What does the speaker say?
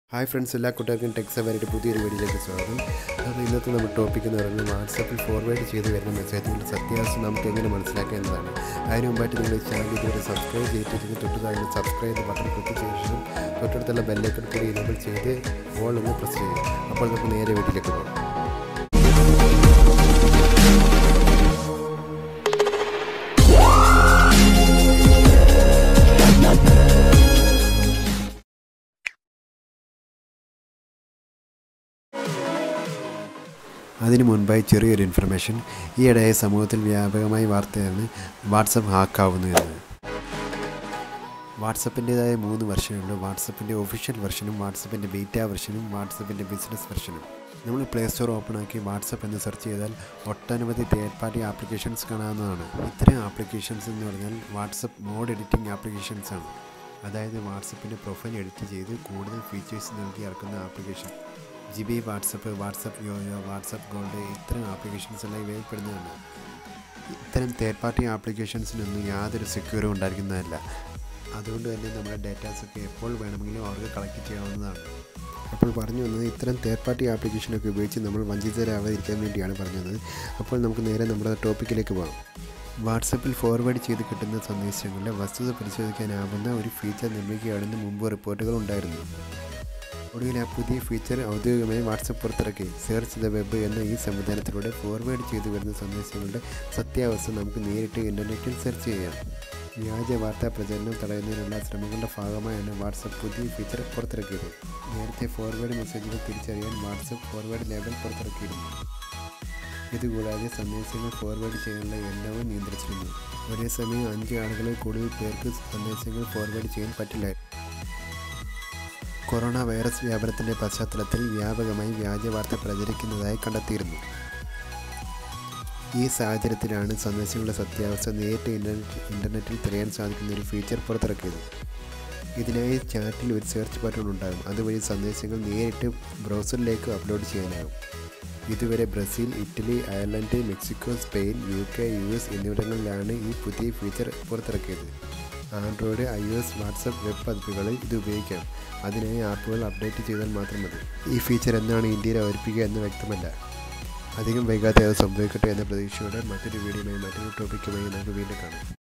Hi friends, എല്ലാ കൂട്ടുകാർക്കും ടെക്സവരുടെ പുതിയൊരു വീഡിയോയിലേക്ക് സ്വാഗതം. അപ്പോൾ ഇന്നത്തെ നമ്മുടെ ടോപ്പിക് എന്ന് പറയുന്നത് വാട്സാപ്പിൽ ഫോർവേഡ് ചെയ്ത് വരുന്ന മെസ്സേജുകളുടെ സത്യാവസ്ഥ നമുക്ക് എങ്ങനെ മനസ്സിലാക്കുക എന്നതാണ്. അതിന് മുമ്പായിട്ട് നിങ്ങൾ ഈ ചാനൽ ഇതുവരെ സബ്സ്ക്രൈബ് ചെയ്തിട്ടുണ്ടെങ്കിൽ തൊട്ടതായി സബ്സ്ക്രൈബ് ബട്ടൺ ക്ലിക്ക് ചെയ്ത ശേഷം തൊട്ടടുത്തുള്ള ബെല്ലൈക്കൺ കൂടി എനേബിൾ ചെയ്ത് ഓൾ ഒന്ന് പ്രസ് ചെയ്യും. അപ്പോൾ നമുക്ക് നേരെ വീട്ടിലേക്ക് പോകാം. അതിനു മുൻപായി ചെറിയൊരു ഇൻഫർമേഷൻ. ഈയിടെയായി സമൂഹത്തിൽ വ്യാപകമായി വാർത്തയാണ് വാട്സപ്പ് ഹാക്കാവുന്നു എന്ന്. വാട്സപ്പിൻ്റേതായ 3 വെർഷനുണ്ട്. വാട്സപ്പിൻ്റെ ഒഫീഷ്യൽ വെർഷനും വാട്സപ്പിൻ്റെ ബീറ്റ വെർഷനും വാട്സപ്പിൻ്റെ ബിസിനസ് വെർഷനും. നമ്മൾ പ്ലേ സ്റ്റോർ ഓപ്പൺ ആക്കി വാട്സപ്പ് എന്ന് സെർച്ച് ചെയ്താൽ ഒട്ടനവധി തേർഡ് പാർട്ടി ആപ്ലിക്കേഷൻസ് കാണാവുന്നതാണ്. ഇത്തരം ആപ്ലിക്കേഷൻസ് എന്ന് പറഞ്ഞാൽ വാട്സപ്പ് മോഡ് എഡിറ്റിംഗ് ആപ്ലിക്കേഷൻസ് ആണ്. അതായത് വാട്സപ്പിൻ്റെ പ്രൊഫൈൽ എഡിറ്റ് ചെയ്ത് കൂടുതൽ ഫീച്ചേഴ്സ് നൽകി ഇറക്കുന്ന application. GB WhatsApp, WhatsApp yoyo, WhatsApp gold ഇത്തരം ആപ്ലിക്കേഷൻസ് എല്ലാം ഇവയിൽപ്പെടുന്നതാണ്. ഇത്തരം തേർഡ് പാർട്ടി ആപ്ലിക്കേഷൻസിനൊന്നും യാതൊരു സെക്യൂറും ഉണ്ടായിരിക്കുന്നതല്ല. അതുകൊണ്ട് തന്നെ നമ്മുടെ ഡേറ്റാസൊക്കെ എപ്പോൾ വേണമെങ്കിലും അവർക്ക് കളക്ട് ചെയ്യാവുന്നതാണ്. അപ്പോൾ പറഞ്ഞു വന്നത് ഇത്തരം തേർഡ് പാർട്ടി ആപ്ലിക്കേഷനൊക്കെ ഉപയോഗിച്ച് നമ്മൾ വഞ്ചിതരാവാതിരിക്കാൻ വേണ്ടിയാണ് പറഞ്ഞത്. അപ്പോൾ നമുക്ക് നേരെ നമ്മുടെ ടോപ്പിക്കിലേക്ക് പോകാം. വാട്സപ്പിൽ ഫോർവേഡ് ചെയ്ത് കിട്ടുന്ന സന്ദേശങ്ങളുടെ വസ്തുത പരിശോധിക്കാനാവുന്ന ഒരു ഫീച്ചർ നിർമ്മിക്കുകയാണെന്ന് മുമ്പ് റിപ്പോർട്ടുകൾ ഉണ്ടായിരുന്നു. ഒടുവിൽ ആ പുതിയ ഫീച്ചർ ഔദ്യോഗികമായി വാട്സപ്പ് പുറത്തിറക്കി. സെർച്ച് ദ വെബ് എന്ന ഈ സംവിധാനത്തിലൂടെ ഫോർവേഡ് ചെയ്തു വരുന്ന സന്ദേശങ്ങളുടെ സത്യാവസ്ഥ നമുക്ക് നേരിട്ട് ഇൻ്റർനെറ്റിൽ സെർച്ച് ചെയ്യാം. വ്യാജ വാർത്താ പ്രചരണം തടയുന്നതിനുള്ള ശ്രമങ്ങളുടെ ഭാഗമായാണ് വാട്സപ്പ് പുതിയ ഫീച്ചർ പുറത്തിറക്കിയത്. നേരത്തെ ഫോർവേഡ് മെസ്സേജുകൾ തിരിച്ചറിയാൻ വാട്സപ്പ് ഫോർവേഡ് ലേബൽ പുറത്തിറക്കിയിരുന്നു. ഇതുകൂടാതെ സന്ദേശങ്ങൾ ഫോർവേഡ് ചെയ്യാനുള്ള എണ്ണവും നിയന്ത്രിച്ചിരുന്നു. ഒരേ സമയം 5 ആളുകളിൽ കൂടുതൽ പേർക്ക് സന്ദേശങ്ങൾ ഫോർവേഡ് ചെയ്യാൻ പറ്റില്ല. കൊറോണ വൈറസ് വ്യാപനത്തിൻ്റെ പശ്ചാത്തലത്തിൽ വ്യാപകമായി വ്യാജ വാർത്ത പ്രചരിക്കുന്നതായി കണ്ടെത്തിയിരുന്നു. ഈ സാഹചര്യത്തിലാണ് സന്ദേശങ്ങളുടെ സത്യാവസ്ഥ നേരിട്ട് ഇൻ്റർനെറ്റിൽ തിരയാൻ സാധിക്കുന്ന ഒരു ഫീച്ചർ പുറത്തിറക്കിയത്. ഇതിനായി ചാറ്റിൽ ഒരു സെർച്ച് ബട്ടൺ ഉണ്ടാകും. അതുവഴി സന്ദേശങ്ങൾ നേരിട്ട് ബ്രൗസറിലേക്ക് അപ്ലോഡ് ചെയ്യാനാകും. ഇതുവരെ Brazil, Italy, Ireland, Mexico, Spain, UK, US എന്നിവിടങ്ങളിലാണ് ഈ പുതിയ ഫീച്ചർ പുറത്തിറക്കിയത്. ആൻഡ്രോയിഡ്, iOS, വാട്സപ്പ് വെബ് പതിപ്പുകളിൽ ഇത് ഉപയോഗിക്കാം. അതിനായി ആപ്പുകൾ അപ്ഡേറ്റ് ചെയ്താൽ മാത്രം മതി. ഈ ഫീച്ചർ എന്നാണ് ഇന്ത്യയിൽ അവതരിപ്പിക്കുക എന്ന് വ്യക്തമല്ല. അധികം വൈകാതെ അത് സംഭവിക്കട്ടെ എന്ന പ്രതീക്ഷയോടെ മറ്റൊരു വീഡിയോയുമായി മറ്റൊരു ടോപ്പിക്കുമായി നമുക്ക് വീണ്ടും കാണാം.